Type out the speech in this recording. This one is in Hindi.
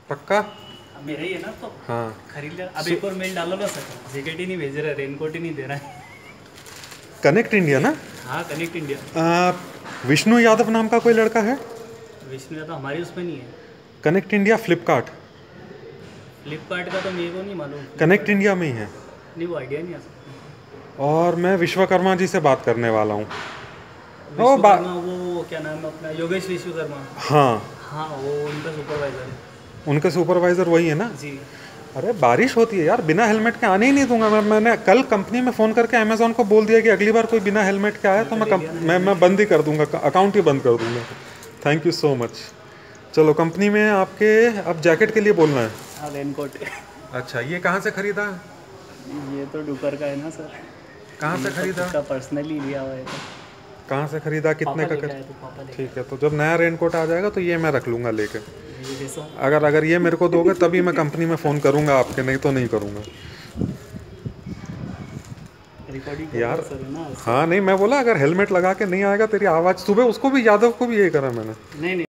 पक्का? मेरा ही है ना तो हाँ खरीद लिया। अब एक और मेल डालो ना सर, जैकेट ही नहीं भेज रहा, रेनकोट ही नहीं दे रहा है। कनेक्ट इंडिया ना? हाँ कनेक्ट इंडिया। विष्णु यादव नाम का कोई लड़का है? विष्णु तो हमारी उसमें नहीं है। Connect India Flipkart? फ्लिपकार्ट का तो मेरे को नहीं मालूम। कनेक्ट इंडिया में ही है। नहीं वो आइडिया नहीं आ सकता। और मैं विश्वकर्मा जी से बात करने वाला हूँ। विश्वकर्मा वो क्या नाम है अपना, योगेश विश्वकर्मा। हाँ हाँ वो उनका सुपरवाइजर है। उनके सुपरवाइज़र वही है ना? जी। अरे बारिश होती है यार, बिना हेलमेट के आने ही नहीं दूंगा मैंने कल कंपनी में फ़ोन करके अमेज़ॉन को बोल दिया कि अगली बार कोई बिना हेलमेट के आया तो मैं बंद ही कर दूंगा, अकाउंट ही बंद कर दूंगा। Thank you so much. चलो कंपनी में आपके अब जैकेट के लिए बोलना है। हाँ रेनकोट। अच्छा ये कहाँ से ख़रीदा? ये तो डुकर का है ना सर। कहाँ से ख़रीदा? का पर्सनली लिया हुआ है तो। कहाँ से ख़रीदा, कितने का कर? पापा लेके ठीक है, तो जब नया रेनकोट आ जाएगा तो ये मैं रख लूँगा लेके। ये जैसा अगर ये मेरे को दोगे तभी मैं कंपनी में फ़ोन करूँगा आपके, नहीं तो नहीं करूँगा रिकॉर्डिंग यार। सर है ना। हाँ नहीं मैं बोला अगर हेलमेट लगा के नहीं आएगा तेरी आवाज़, सुबह उसको भी यादव को भी यही करा मैंने। नहीं